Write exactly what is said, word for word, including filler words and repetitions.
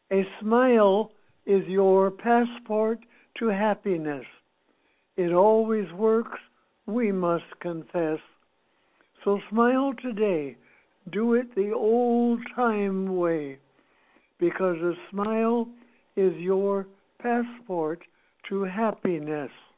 A smile is your passport to happiness. It always works, we must confess. So smile today. Do it the old-time way, because a smile is your passport to happiness.